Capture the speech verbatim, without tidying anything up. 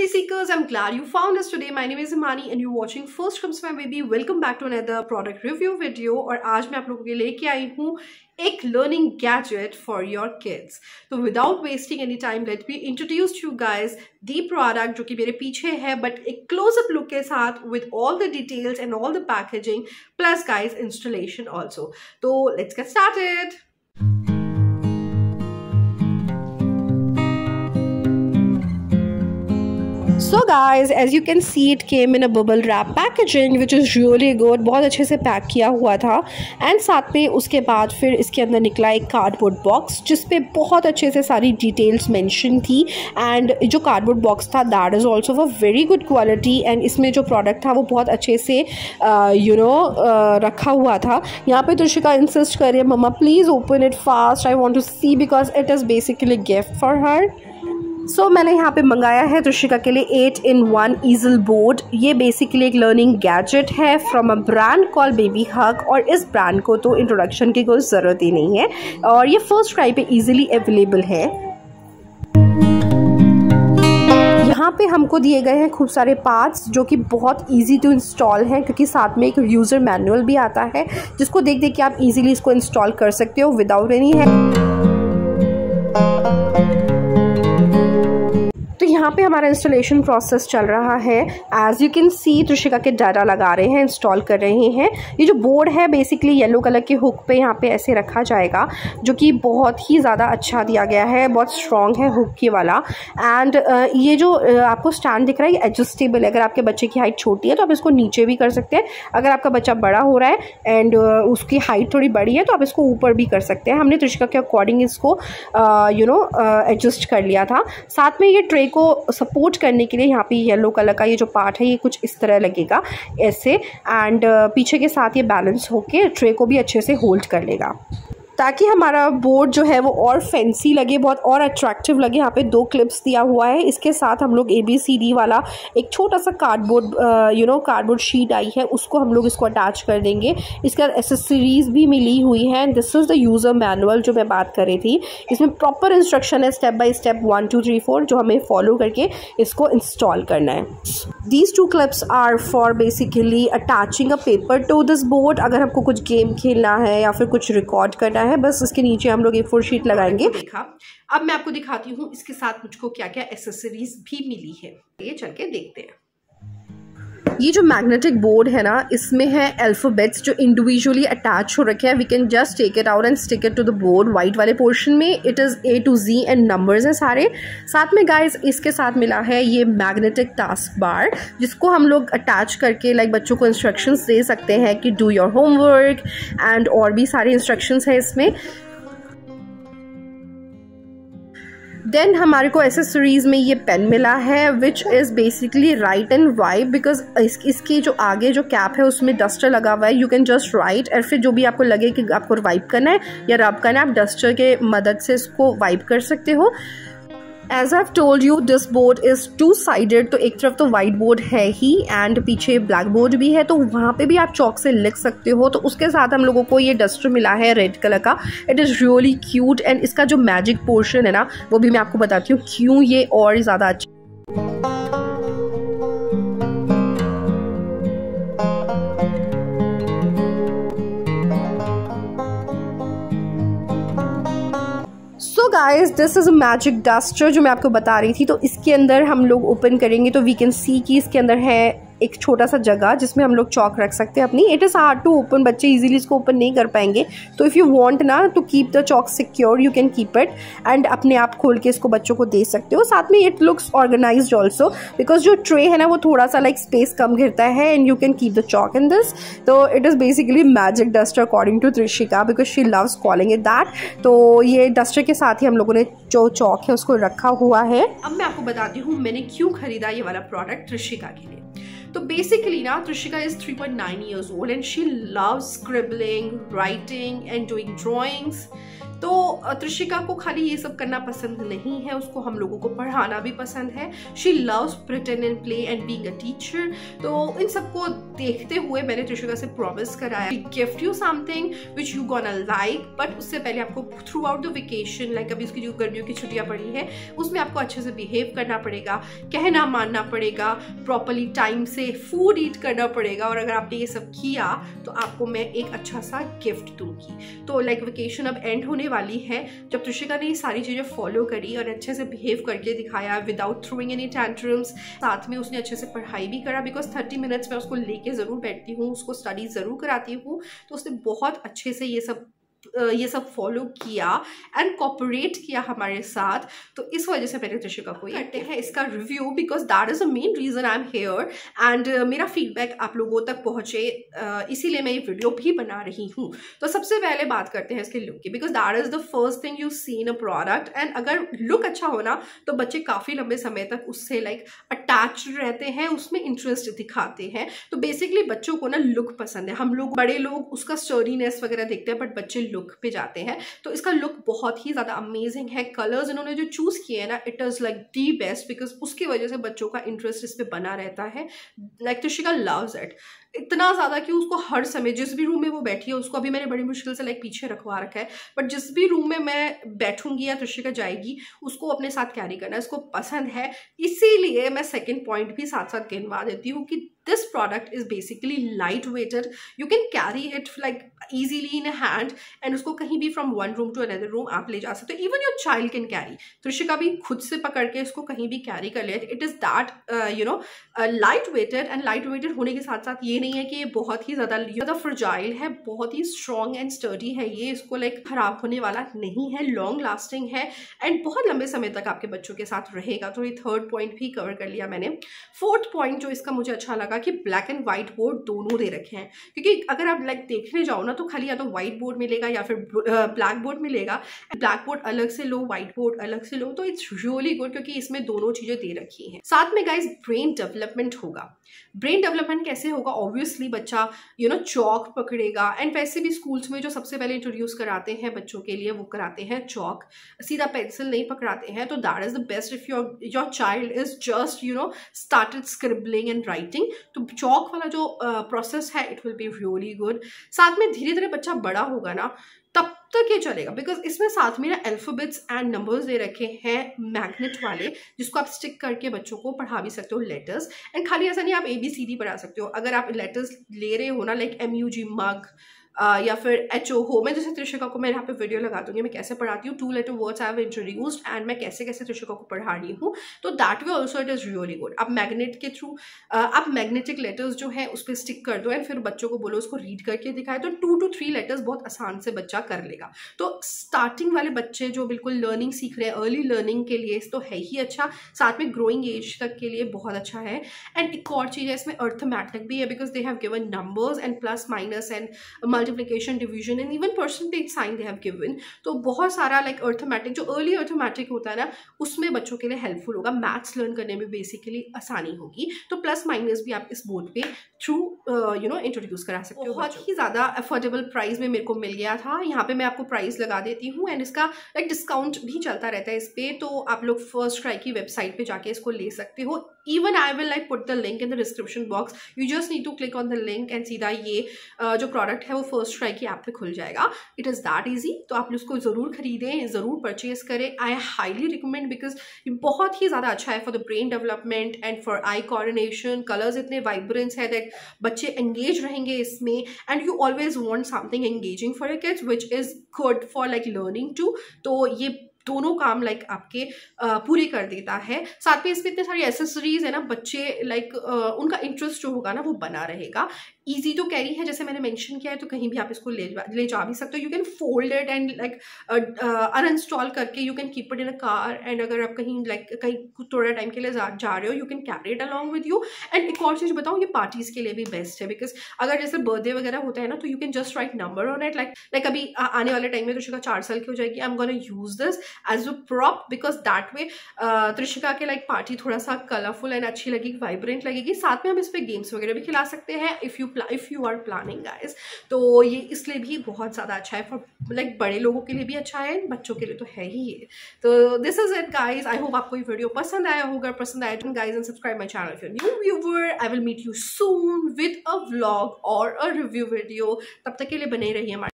lovely seekers, I'm glad you found us today. My name is Imani and you're watching First Comes My Baby. Welcome back to another product review video. और आज मैं आप लोगों के लिए लेके आई हूँ एक learning gadget for your kids. तो without wasting any time, let me introduce to you guys the product जो कि मेरे पीछे है, but एक close-up look के साथ with all the details and all the packaging plus guys installation also. तो let's get started. So guys, as you can see, it came in a bubble wrap packaging which is really good. बहुत अच्छे से pack किया हुआ था and साथ में उसके बाद फिर इसके अंदर निकला एक कार्डबोर्ड बॉक्स जिस पे बहुत अच्छे से सारी डिटेल्स मेंशन थी एंड जो कार्डबोर्ड बॉक्स था that is also of very good quality and इसमें जो प्रोडक्ट था वो बहुत अच्छे से यू नो रखा हुआ था. यहाँ पे तुषिका इंसिस्ट कर रही है, मम्मा please open it fast, I want to see because it is basically gift for her. So so, मैंने यहाँ पे मंगाया है तुषिका के लिए eight in one easel board. ये बेसिकली एक लर्निंग गैजेट है from a brand call baby hug और इस ब्रांड को तो इंट्रोडक्शन की कोई ज़रूरत ही नहीं है और ये फर्स्ट क्राई पे इजीली अवेलेबल है. यहाँ पे हमको दिए गए हैं खूब सारे पार्ट्स जो कि बहुत इजी टू इंस्टॉल हैं क्योंकि साथ में एक यूज़र मैनुअल भी आता है जिसको देख देख के आप इजीली इसको इंस्टॉल कर सकते हो विदाउट एनी है. तो यहाँ पे हमारा इंस्टॉलेशन प्रोसेस चल रहा है. As you can see Tushika के डाटा लगा रहे हैं, इंस्टॉल कर रहे हैं. ये जो बोर्ड है बेसिकली येलो कलर के हुक पे यहाँ पे ऐसे रखा जाएगा जो कि बहुत ही ज़्यादा अच्छा दिया गया है, बहुत स्ट्रॉन्ग है हुक के वाला. एंड uh, ये जो uh, आपको स्टैंड दिख रहा है ये एडजस्टेबल है. अगर आपके बच्चे की हाइट छोटी है तो आप इसको नीचे भी कर सकते हैं. अगर आपका बच्चा बड़ा हो रहा है एंड uh, उसकी हाइट थोड़ी बड़ी है तो आप इसको ऊपर भी कर सकते हैं. हमने तुषिका के अकॉर्डिंग इसको यू नो एडजस्ट कर लिया था. साथ में ये ट्रे को सपोर्ट करने के लिए यहाँ पे येलो कलर का ये जो पार्ट है ये कुछ इस तरह लगेगा ऐसे एंड पीछे के साथ ये बैलेंस होके ट्रे को भी अच्छे से होल्ड कर लेगा ताकि हमारा बोर्ड जो है वो और फैंसी लगे, बहुत और अट्रैक्टिव लगे. यहाँ पे दो क्लिप्स दिया हुआ है. इसके साथ हम लोग ए बी सी डी वाला एक छोटा सा cardboard you know cardboard sheet आई है उसको हम लोग इसको अटैच कर देंगे. इसका एसेसरीज भी मिली हुई है. This is the user manual जो मैं बात कर रही थी. इसमें प्रॉपर इंस्ट्रक्शन है step by step one two three four जो हमें फॉलो करके इसको इंस्टॉल करना है. These two clips are for basically attaching a paper to this board. अगर हमको कुछ गेम खेलना है या फिर कुछ रिकॉर्ड करना है बस इसके नीचे हम लोग एक फोर शीट लगाएंगे. देखा, अब मैं आपको दिखाती हूँ इसके साथ मुझको क्या क्या एसेसरीज भी मिली है. ये चल के देखते हैं. ये जो मैग्नेटिक बोर्ड है ना इसमें है अल्फ़ाबेट्स जो इंडिविजुअली अटैच हो रखे हैं. We can just take it out and stick it to the board. White वाले पोर्शन में it is A to Z and numbers हैं सारे. साथ में गाइस इसके साथ मिला है ये मैग्नेटिक टास्क बार जिसको हम लोग अटैच करके लाइक बच्चों को इंस्ट्रक्शंस दे सकते हैं कि डू योर होमवर्क एंड और भी सारे इंस्ट्रक्शंस हैं इसमें. देन हमारे को एसेसरीज में ये पेन मिला है which is basically write and wipe because इस, इसकी जो आगे जो कैप है उसमें डस्टर लगा हुआ है. यू कैन जस्ट राइट और फिर जो भी आपको लगे कि आपको वाइप करना है या रब करना है आप डस्टर के मदद से इसको वाइप कर सकते हो. As I told you this board is two sided. तो एक तरफ तो वाइट बोर्ड है ही एंड पीछे ब्लैक बोर्ड भी है तो वहाँ पे भी आप चौक से लिख सकते हो. तो उसके साथ हम लोगों को ये डस्टर मिला है रेड कलर का. It is really cute and इसका जो मैजिक पोर्शन है ना वो भी मैं आपको बताती हूँ क्यों ये और ज़्यादा अच्छा. So guys this is a magic duster जो मैं आपको बता रही थी. तो इसके अंदर हम लोग ओपन करेंगे तो वी कैन सी कि इसके अंदर है एक छोटा सा जगह जिसमें हम लोग चौक रख सकते हैं अपनी. It is hard to open, बच्चे इजीली इसको ओपन नहीं कर पाएंगे. तो इफ़ यू वांट ना to keep the chalk secure you can keep it and अपने आप खोल के इसको बच्चों को दे सकते हो. साथ में it looks organised also because जो ट्रे है ना वो थोड़ा सा लाइक स्पेस कम घिरता है and you can keep the chalk in this. तो it is basically magic duster according to Trishika because she loves calling it that. तो ये डस्टर के साथ ही हम लोगों ने जो चौक है उसको रखा हुआ है. अब मैं आपको बताती हूँ मैंने क्यों खरीदा ये वाला प्रोडक्ट त्रिशिका के लिए. तो बेसिकली ना Trishika is three point nine years old and she loves scribbling, writing and doing drawings. तो त्रिशिका को खाली ये सब करना पसंद नहीं है, उसको हम लोगों को पढ़ाना भी पसंद है। She loves pretend and play and being a teacher. तो इन सबको देखते हुए मैंने त्रिशिका से प्रॉमिस कराया, gift you something which you gonna like, but उससे पहले आपको throughout the vacation, like अभी उसकी जो गर्मियों की छुट्टियां पड़ी है उसमें आपको अच्छे से बिहेव करना पड़ेगा, कहना मानना पड़ेगा, प्रॉपरली टाइम से फूड ईट करना पड़ेगा, और अगर आपने ये सब किया तो आपको मैं एक अच्छा सा गिफ्ट दूंगी। तो लाइक वेकेशन अब एंड होने वाली है। जब त्रिशिका ने ये सारी चीज़ें फॉलो करी और अच्छे से बिहेव करके दिखाया विदाउट थ्रोइंग एनी टैंट्रम्स, साथ में उसने अच्छे से पढ़ाई भी करा, बिकॉज थर्टी मिनट्स में उसको लेके ज़रूर बैठती हूँ, उसको स्टडी ज़रूर कराती हूँ, तो उसने बहुत अच्छे से ये सब ये सब फॉलो किया एंड कॉपरेट किया हमारे साथ। तो इस वजह से मैंने त्रिशिका को करते हैं इसका review, because that is the main reason I am here, and मेरा फीडबैक आप लोगों तक पहुंचे, uh, इसीलिए मैं ये वीडियो भी बना रही हूँ। तो सबसे पहले बात करते हैं इसके लुक की, because that is the first thing you see in a product, and अगर लुक अच्छा होना तो बच्चे काफ़ी लंबे समय तक उससे लाइक अटैच रहते हैं, उसमें इंटरेस्ट दिखाते हैं। तो बेसिकली बच्चों को ना लुक पसंद है, हम लोग बड़े लोग उसका स्टर्डीनेस वगैरह देखते हैं, बट बच्चे लुक पे जाते हैं। तो इसका लुक बहुत ही ज्यादा अमेजिंग है। कलर्स इन्होंने जो चूज किए हैं ना, it is like the best, because उसकी वजह से बच्चों का इंटरेस्ट इस पे बना रहता है। लाइक त्रिशिका लव्स इट इतना ज्यादा कि उसको हर समय जिस भी रूम में वो बैठी है, उसको अभी मैंने बड़ी मुश्किल से लाइक पीछे रखवा रखा है, बट जिस भी रूम में मैं बैठूंगी या त्रिशिका जाएगी उसको अपने साथ कैरी करना इसको पसंद है। इसीलिए मैं सेकंड पॉइंट भी साथ साथ गिनवा देती हूँ कि this product is basically light weighted, you can carry it like easily in a hand, and उसको कहीं भी from one room to another room आप ले जा सकते हो, even your child can carry। Trishika भी खुद से पकड़ के इसको कहीं भी कैरी कर ले। it is that uh, you know uh, light weighted, and light weighted होने के साथ साथ ये नहीं है कि ये बहुत ही ज्यादा ज्यादा फ्रजाइल है, बहुत ही स्ट्रॉन्ग एंड स्टर्डी है ये, इसको लाइक खराब होने वाला नहीं है, लॉन्ग लास्टिंग है एंड बहुत लंबे समय तक आपके बच्चों के साथ रहेगा। तो ये थर्ड पॉइंट भी कवर कर लिया मैंने। फोर्थ पॉइंट जो इसका मुझे अच्छा लगा कि ब्लैक एंड व्हाइट बोर्ड दोनों दे रखे हैं, क्योंकि अगर आप लाइक देखने जाओ ना तो खाली या तो व्हाइट बोर्ड मिलेगा या फिर ब्लैक बोर्ड मिलेगा। ब्लैक बोर्ड अलग से लो, व्हाइट बोर्ड अलग से लो, तो इट्स रियली गुड क्योंकि इसमें दोनों चीजें दे रखी हैं। साथ में गाइस ब्रेन डेवलपमेंट होगा। ब्रेन डेवलपमेंट कैसे होगा? ऑब्वियसली बच्चा यू नो चौक पकड़ेगा, एंड वैसे भी स्कूल्स में जो सबसे पहले इंट्रोड्यूस कराते हैं बच्चों के लिए वो कराते हैं चौक, सीधा पेंसिल नहीं पकड़ाते हैं। तो that is the best if your your child is just you know started scribbling and writing, तो चौक वाला जो प्रोसेस uh, है it will be really good. साथ में धीरे धीरे बच्चा बड़ा होगा ना तब तक ये चलेगा, बिकॉज इसमें साथ में ना अल्फाबेट्स एंड नंबर्स दे रखे हैं मैग्नेट वाले, जिसको आप स्टिक करके बच्चों को पढ़ा भी सकते हो लेटर्स। एंड खाली ऐसा नहीं आप ए बी सी डी पढ़ा सकते हो, अगर आप लेटर्स ले रहे हो ना like M U G mug Uh, या फिर एच ओ हो, मैं जैसे त्रिशिका को मैं यहाँ पे वीडियो लगा दूंगी मैं कैसे पढ़ाती हूँ, two letter words I have introduced and मैं कैसे कैसे त्रिशिका को पढ़ा रही हूँ, तो that way also it is really good. आप मैग्नेट के थ्रू uh, आप मैग्नेटिक लेटर्स जो है उस पर स्टिक कर दो एंड फिर बच्चों को बोलो उसको रीड करके दिखाए, तो टू टू थ्री लेटर्स बहुत आसान से बच्चा कर लेगा। तो स्टार्टिंग वाले बच्चे जो बिल्कुल लर्निंग सीख रहे हैं, अर्ली लर्निंग के लिए तो है ही अच्छा, साथ में ग्रोइंग एज तक के लिए बहुत अच्छा है। एंड एक और चीज़ है इसमें अर्थमेटिक भी है, because they have given numbers and plus minus and multiplication division and even percentage sign they have given. तो बहुत सारा लाइक like, अर्थमेटिक जो अर्ली अर्थमेटिक होता है ना उसमें बच्चों के लिए हेल्पफुल होगा, मैथ्स लर्न करने में बेसिकली आसानी होगी। तो प्लस माइनस भी आप इस बोर्ड पे थ्रू यू नो इंट्रोड्यूस करा सकते हो। बहुत ही ज़्यादा अफोर्डेबल प्राइस में मेरे को मिल गया था, यहाँ पे मैं आपको प्राइस लगा देती हूँ एंड इसका लाइक डिस्काउंट भी चलता रहता है इस पर, तो आप लोग फर्स्ट क्राई की वेबसाइट पे जाके इसको ले सकते हो। Even I will like put the link in the description box, you just need to click on the link and सीधा ये uh, जो प्रोडक्ट है वो फर्स्ट ट्राई की ऐप पे खुल जाएगा। इट इज़ दैट ईजी, तो आप उसको ज़रूर खरीदें, ज़रूर परचेज करें। आई हाईली रिकमेंड बिकॉज ये बहुत ही ज़्यादा अच्छा है for the brain development and for eye coordination. Colours इतने वाइब्रेंस है दैट बच्चे एंगेज रहेंगे इसमें, and you always want something engaging for your kids which is good for like learning too. तो ये दोनों काम लाइक आपके आ, पूरे कर देता है। साथ में इसमें इतने सारी एसेसरीज है ना, बच्चे लाइक उनका इंटरेस्ट जो होगा ना वो बना रहेगा। ईजी टू कैरी है जैसे मैंने मेंशन किया है, तो कहीं भी आप इसको ले ले जा भी सकते हो। You can fold it and like uninstall करके you can keep it in a car, and अगर आप कहीं लाइक like, कहीं थोड़ा टाइम के लिए जा, जा रहे हो you can carry it along with you. And एक और चीज़ बताऊँ, ये पार्टीज के लिए भी बेस्ट है, बिकॉज अगर जैसे बर्थडे वगैरह होता है ना तो you can just write number on it, like like अभी आने वाले टाइम में त्रिशिका चार साल की हो जाएगी, I am gonna use this as a prop, because that way Trishika के लाइक पार्टी थोड़ा सा कलरफुल एंड अच्छी लगेगी, वाइब्रेंट लगेगी। साथ में हम इस पर गेम्स वगैरह भी खिला सकते हैं if you if you are planning guys, तो ये इसलिए भी बहुत ज़्यादा अच्छा है, फॉर लाइक बड़े लोगों के लिए भी अच्छा है, बच्चों के लिए तो है ही ये। तो this is it guys, I hope आपको ये वीडियो पसंद आया होगा। पसंद आया तो guys and subscribe my channel if you new viewer. I will meet you soon with a vlog और अ रिव्यू वीडियो। तब तक के लिए बने रहिए हमारे